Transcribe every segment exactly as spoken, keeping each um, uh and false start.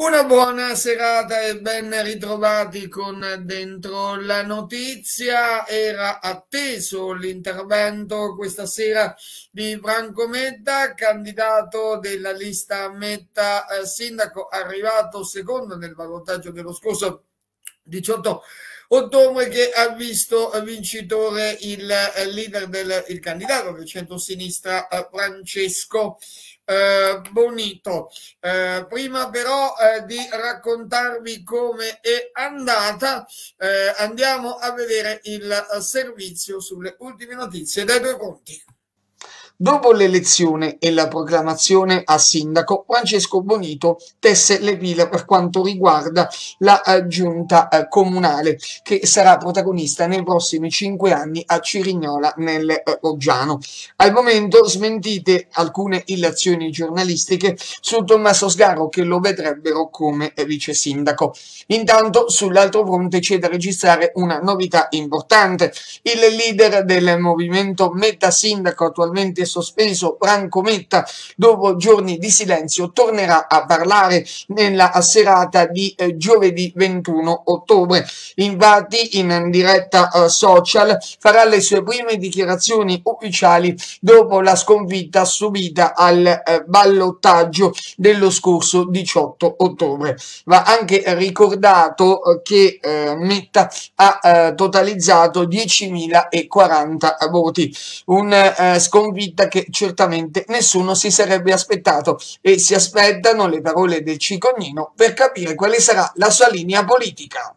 Una buona serata e ben ritrovati con Dentro la Notizia. Era atteso l'intervento questa sera di Franco Metta, candidato della lista Metta eh, sindaco, arrivato secondo nel ballottaggio dello scorso diciotto ottobre, che ha visto vincitore il eh, leader del il candidato del centro-sinistra eh, Francesco Eh, Bonito. Eh, prima però eh, di raccontarvi come è andata, eh, andiamo a vedere il eh, servizio sulle ultime notizie dai due conti. Dopo l'elezione e la proclamazione a sindaco, Francesco Bonito tesse le pile per quanto riguarda la uh, giunta uh, comunale, che sarà protagonista nei prossimi cinque anni a Cirignola nel uh, Roggiano. Al momento smentite alcune illazioni giornalistiche su Tommaso Sgarro, che lo vedrebbero come vice sindaco. Intanto sull'altro fronte c'è da registrare una novità importante. Il leader del movimento Metta Sindaco, attualmente sospeso, Franco Metta, dopo giorni di silenzio tornerà a parlare nella serata di eh, giovedì ventuno ottobre. Infatti in diretta eh, social farà le sue prime dichiarazioni ufficiali dopo la sconfitta subita al eh, ballottaggio dello scorso diciotto ottobre. Va anche ricordato eh, che eh, Metta ha eh, totalizzato diecimilaquaranta voti, un eh, sconfitta che certamente nessuno si sarebbe aspettato, e si aspettano le parole del cicognino per capire quale sarà la sua linea politica.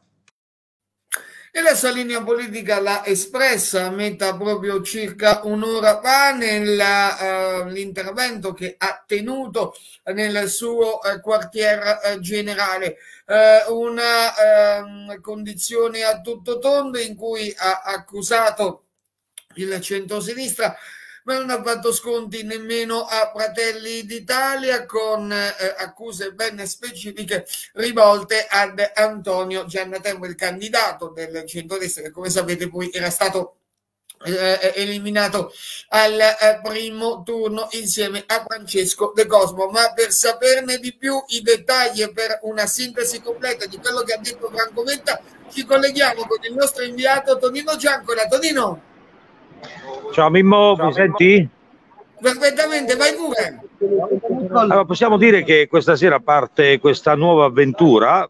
E la sua linea politica l'ha espressa Metta proprio circa un'ora fa nell'intervento uh, che ha tenuto nel suo uh, quartier uh, generale. Uh, una uh, condizione a tutto tondo in cui ha accusato il centrosinistra, ma non ha fatto sconti nemmeno a Fratelli d'Italia, con eh, accuse ben specifiche rivolte ad Antonio Giannatempo, il candidato del centrodestra, che come sapete poi era stato eh, eliminato al eh, primo turno insieme a Francesco De Cosmo. Ma per saperne di più, i dettagli e per una sintesi completa di quello che ha detto Franco Metta, ci colleghiamo con il nostro inviato Tonino Giancola. Tonino. Ciao Mimmo, Ciao, mi Mimmo. Senti? Perfettamente, vai pure. Allora, possiamo dire che questa sera parte questa nuova avventura,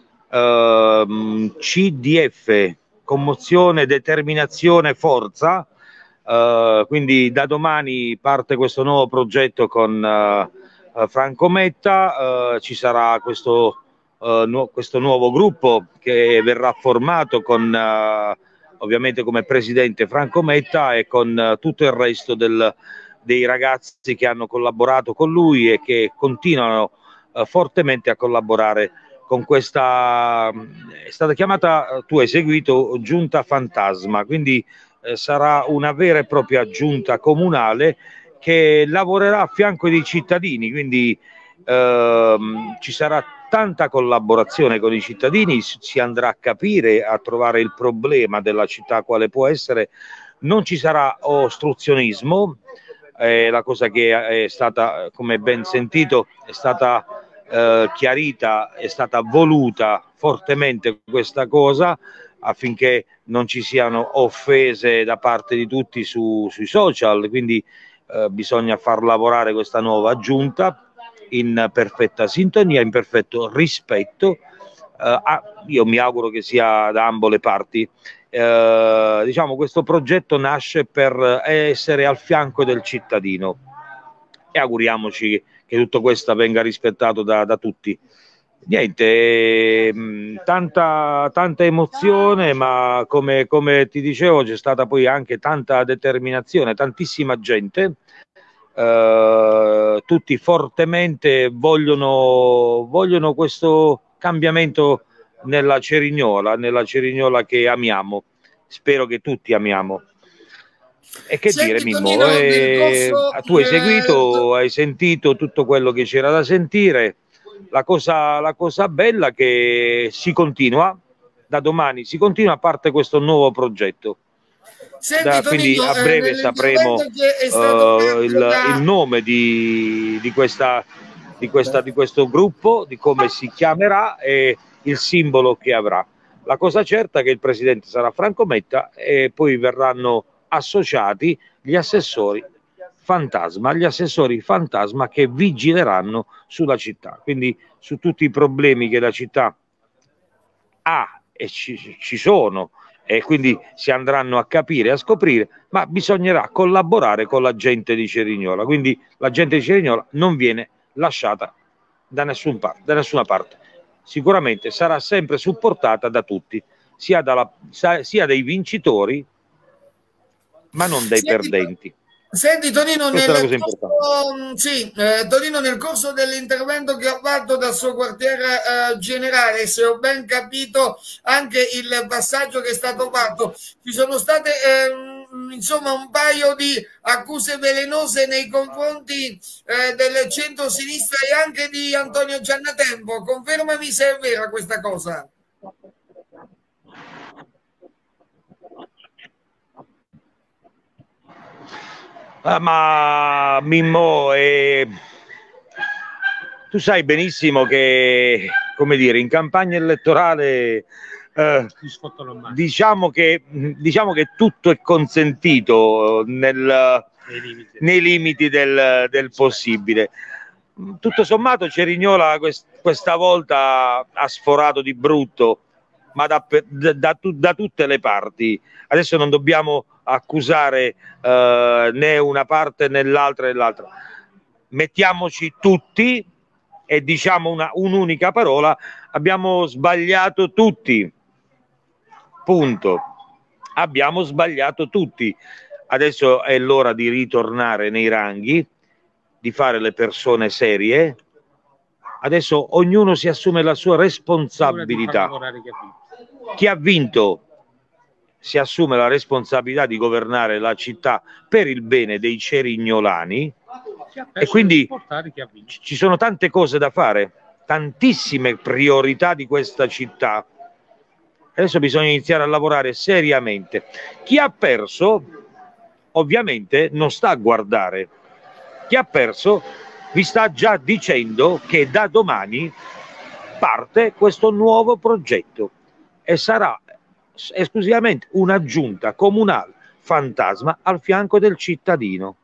ehm, C D F, commozione, determinazione, forza, eh, quindi da domani parte questo nuovo progetto con eh, Franco Metta, eh, ci sarà questo, eh, nu questo nuovo gruppo che verrà formato con... Eh, ovviamente come presidente Franco Metta e con uh, tutto il resto del, dei ragazzi che hanno collaborato con lui e che continuano uh, fortemente a collaborare con questa, è stata chiamata, tu hai seguito, giunta fantasma, quindi eh, sarà una vera e propria giunta comunale che lavorerà a fianco dei cittadini, quindi ehm, ci sarà tanta collaborazione con i cittadini, si andrà a capire, a trovare il problema della città quale può essere, non ci sarà ostruzionismo, eh, la cosa che è stata, come ben sentito, è stata eh, chiarita, è stata voluta fortemente questa cosa affinché non ci siano offese da parte di tutti su, sui social, quindi eh, bisogna far lavorare questa nuova giunta in perfetta sintonia, in perfetto rispetto, eh, ah, io mi auguro che sia da ambo le parti. Eh, diciamo, questo progetto nasce per essere al fianco del cittadino e auguriamoci che tutto questo venga rispettato da, da tutti. Niente, mh, tanta, tanta emozione, ma come, come ti dicevo c'è stata poi anche tanta determinazione, tantissima gente. Uh, tutti fortemente vogliono, vogliono questo cambiamento nella Cerignola, nella Cerignola che amiamo, spero che tutti amiamo. E che Senti, dire Mimmo, eh, corso, tu hai eh... seguito, hai sentito tutto quello che c'era da sentire, la cosa, la cosa bella che si continua, da domani si continua, a parte questo nuovo progetto. Senti, Da, quindi Tonino, a breve eh, sapremo uh, il, il nome di, di, questa, di, questa, di questo gruppo, di come si chiamerà e il simbolo che avrà. La cosa certa è che il presidente sarà Franco Metta e poi verranno associati gli assessori fantasma, gli assessori fantasma che vigileranno sulla città, quindi su tutti i problemi che la città ha e ci, ci sono, e quindi si andranno a capire, a scoprire, ma bisognerà collaborare con la gente di Cerignola, quindi la gente di Cerignola non viene lasciata da, nessun par da nessuna parte, sicuramente sarà sempre supportata da tutti, sia, dalla, sia dai vincitori ma non dai Senti, perdenti. Senti Tonino, Questa nel è la cosa corso, sì, eh, Tonino, nel corso dell'intervento che ha fatto dal suo quartiere eh, generale, se ho ben capito anche il passaggio che è stato fatto, ci sono state eh, insomma un paio di accuse velenose nei confronti eh, del centro-sinistra e anche di Antonio Giannatempo. Confermami se è vera questa cosa. Ah, ma Mimmo, eh, tu sai benissimo che, come dire, in campagna elettorale eh, diciamo che, diciamo che tutto è consentito nel, nei limiti, nei limiti del, del possibile. Tutto sommato Cerignola quest, questa volta ha sforato di brutto, ma da, da, da, da tutte le parti. Adesso non dobbiamo accusare eh, né una parte né l'altra né l'altra. Mettiamoci tutti e diciamo una, un'unica parola: abbiamo sbagliato tutti. Punto. Abbiamo sbagliato tutti. Adesso è l'ora di ritornare nei ranghi, di fare le persone serie. Adesso ognuno si assume la sua responsabilità. Chi ha vinto si assume la responsabilità di governare la città per il bene dei cerignolani e quindi ci sono tante cose da fare, tantissime priorità di questa città. Adesso bisogna iniziare a lavorare seriamente. Chi ha perso ovviamente non sta a guardare. Chi ha perso vi sta già dicendo che da domani parte questo nuovo progetto e sarà esclusivamente una giunta comunale fantasma al fianco del cittadino.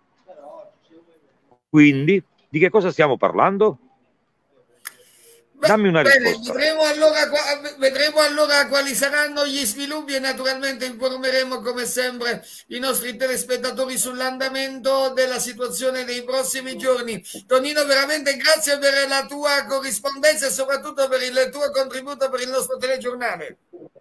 Quindi di che cosa stiamo parlando? Dammi una Bene, risposta. vedremo allora, vedremo allora quali saranno gli sviluppi e naturalmente informeremo come sempre i nostri telespettatori sull'andamento della situazione dei prossimi giorni. Tonino, veramente grazie per la tua corrispondenza e soprattutto per il tuo contributo per il nostro telegiornale.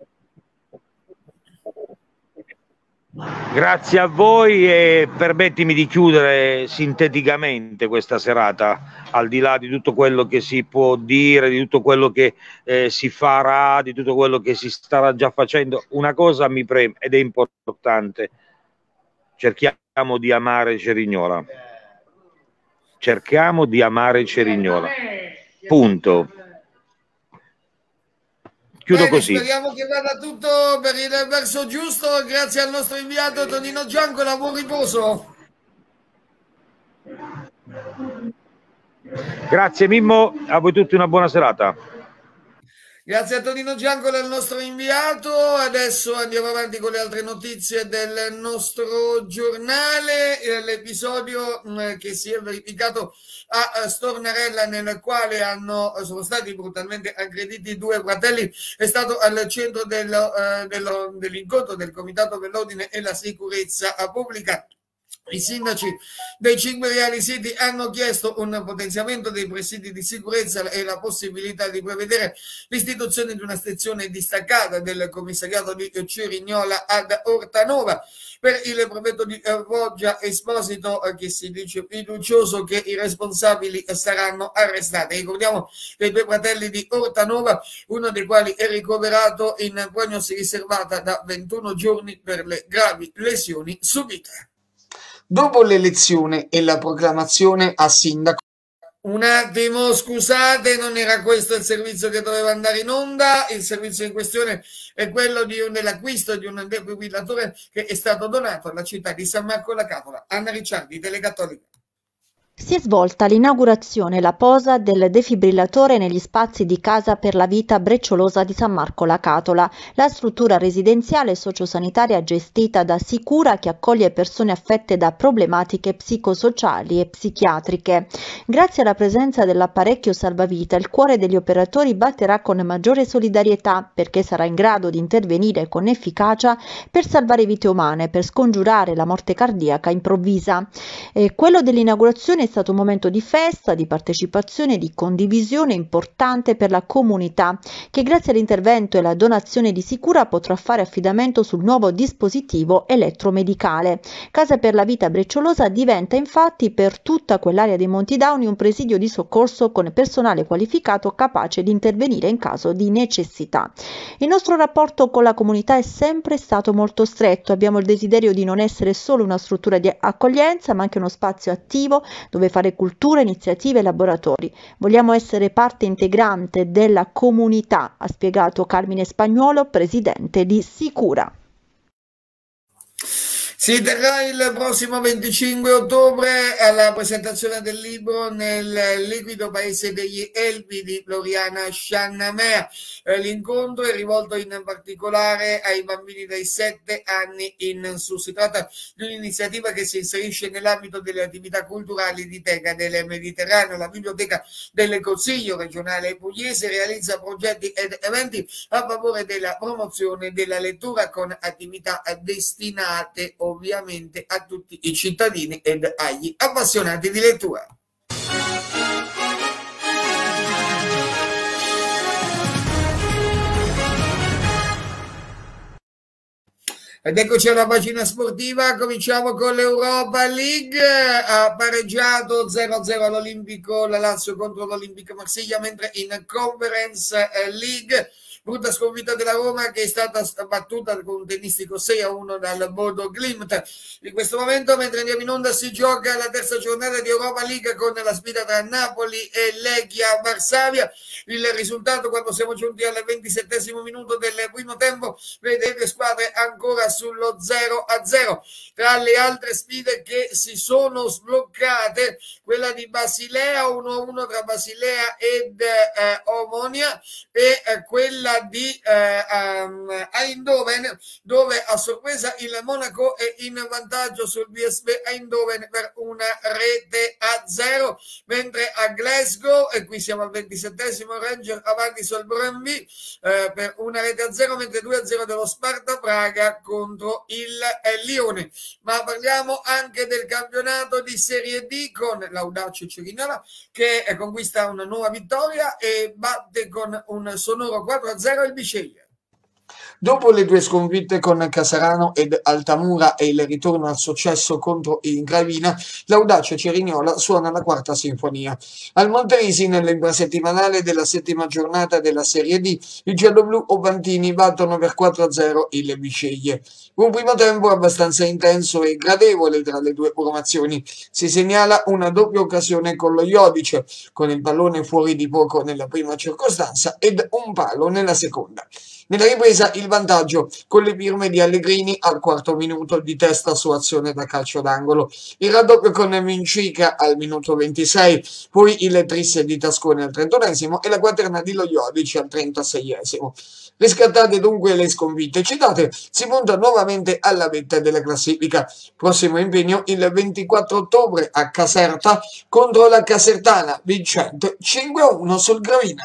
Grazie a voi e permettimi di chiudere sinteticamente questa serata, al di là di tutto quello che si può dire, di tutto quello che eh, si farà, di tutto quello che si starà già facendo. Una cosa mi preme ed è importante: cerchiamo di amare Cerignola, cerchiamo di amare Cerignola, punto. Chiudo Bene, così. speriamo che vada tutto per il verso giusto. Grazie al nostro inviato Tonino Giancola, buon riposo. Grazie Mimmo, a voi tutti una buona serata. Grazie a Tonino Giancola, il nostro inviato. Adesso andiamo avanti con le altre notizie del nostro giornale. L'episodio che si è verificato a Stornarella, nel quale hanno, sono stati brutalmente aggrediti due fratelli, è stato al centro del, dello, dell'incontro del Comitato per l'Ordine e la Sicurezza Pubblica. I sindaci dei cinque reali siti hanno chiesto un potenziamento dei presidi di sicurezza e la possibilità di prevedere l'istituzione di una sezione distaccata del commissariato di Cerignola ad Ortanova. Per il prefetto di Foggia Esposito, che si dice fiducioso che i responsabili saranno arrestati. Ricordiamo che i due fratelli di Ortanova, uno dei quali è ricoverato in prognosi riservata da ventuno giorni per le gravi lesioni subite. Dopo l'elezione e la proclamazione a sindaco. Un attimo, scusate, non era questo il servizio che doveva andare in onda. Il servizio in questione è quello di un, dell'acquisto di un defibrillatore che è stato donato alla città di San Marco la Cavola. Anna Ricciardi, Telecattolica. Si è svolta l'inaugurazione e la posa del defibrillatore negli spazi di Casa per la Vita Brecciolosa di San Marco La Catola, la struttura residenziale sociosanitaria gestita da Sicura che accoglie persone affette da problematiche psicosociali e psichiatriche. Grazie alla presenza dell'apparecchio salvavita, il cuore degli operatori batterà con maggiore solidarietà perché sarà in grado di intervenire con efficacia per salvare vite umane, per scongiurare la morte cardiaca improvvisa. Eh, quello dell'inaugurazione è stato un momento di festa, di partecipazione, di condivisione importante per la comunità che grazie all'intervento e alla donazione di Sicura potrà fare affidamento sul nuovo dispositivo elettromedicale. Casa per la Vita Brecciolosa diventa infatti per tutta quell'area dei Monti Dauni un presidio di soccorso con personale qualificato capace di intervenire in caso di necessità. Il nostro rapporto con la comunità è sempre stato molto stretto, abbiamo il desiderio di non essere solo una struttura di accoglienza ma anche uno spazio attivo dove fare cultura, iniziative e laboratori. Vogliamo essere parte integrante della comunità, ha spiegato Carmine Spagnuolo, presidente di Sicura. Si terrà il prossimo venticinque ottobre alla presentazione del libro Nel liquido paese degli Elbi di Floriana Sciannamea. L'incontro è rivolto in particolare ai bambini dai sette anni in su. Si tratta di un'iniziativa che si inserisce nell'ambito delle attività culturali di Teca del Mediterraneo. La Biblioteca del Consiglio regionale pugliese realizza progetti ed eventi a favore della promozione della lettura con attività destinate ovviamente a tutti i cittadini ed agli appassionati di lettura. Ed eccoci alla pagina sportiva, cominciamo con l'Europa League. Ha pareggiato zero a zero all'Olimpico la Lazio contro l'Olympique Marsiglia, mentre in Conference League brutta sconfitta della Roma che è stata battuta con un tennistico sei a uno dal Bodo Glimt. In questo momento, mentre andiamo in onda, si gioca la terza giornata di Europa League con la sfida tra Napoli e Legia Varsavia. Il risultato, quando siamo giunti al ventisettesimo minuto del primo tempo, vede le squadre ancora sullo zero a zero. Tra le altre sfide che si sono sbloccate, quella di Basilea, uno a uno tra Basilea ed eh, Omonia, e eh, quella di eh, um, Eindhoven, dove a sorpresa il Monaco è in vantaggio sul V S B Eindhoven per una rete a zero, mentre a Glasgow, e qui siamo al ventisettesimo, Ranger avanti sul Brøndby eh, per una rete a zero, mentre due a zero dello Sparta Praga contro il eh, Lione. Ma parliamo anche del campionato di Serie D con l'Audace Cerignola che eh, conquista una nuova vittoria e batte con un sonoro quattro a zero il Bisceglie. Dopo le due sconfitte con Casarano ed Altamura e il ritorno al successo contro il Gravina, l'Audace Cerignola suona la quarta sinfonia. Al Monterisi, nell'infrasettimanale della settima giornata della Serie D, i gialloblu ovantini battono per quattro a zero il Bisceglie. Un primo tempo abbastanza intenso e gradevole tra le due formazioni. Si segnala una doppia occasione con lo Iodice, con il pallone fuori di poco nella prima circostanza ed un palo nella seconda. Nella ripresa il vantaggio con le firme di Allegrini al quarto minuto di testa su azione da calcio d'angolo, il raddoppio con Mincica al minuto ventisei, poi il tris di Tascone al trentunesimo e la quaterna di Loiodici al trentaseiesimo. Riscattate dunque le sconfitte citate, si punta nuovamente alla vetta della classifica. Prossimo impegno il ventiquattro ottobre a Caserta contro la Casertana, vincente cinque a uno sul Gravina.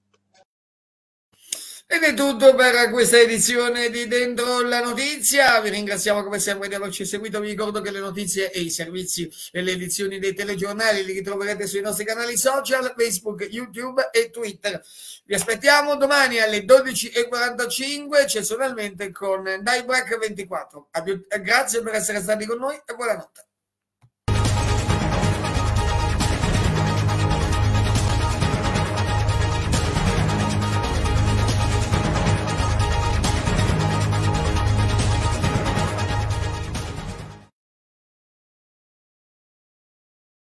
Ed è tutto per questa edizione di Dentro la Notizia. Vi ringraziamo come sempre di averci seguito. Vi ricordo che le notizie e i servizi e le edizioni dei telegiornali li ritroverete sui nostri canali social, Facebook, YouTube e Twitter. Vi aspettiamo domani alle dodici e quarantacinque, eccezionalmente con Daibrac ventiquattro. Grazie per essere stati con noi e buonanotte.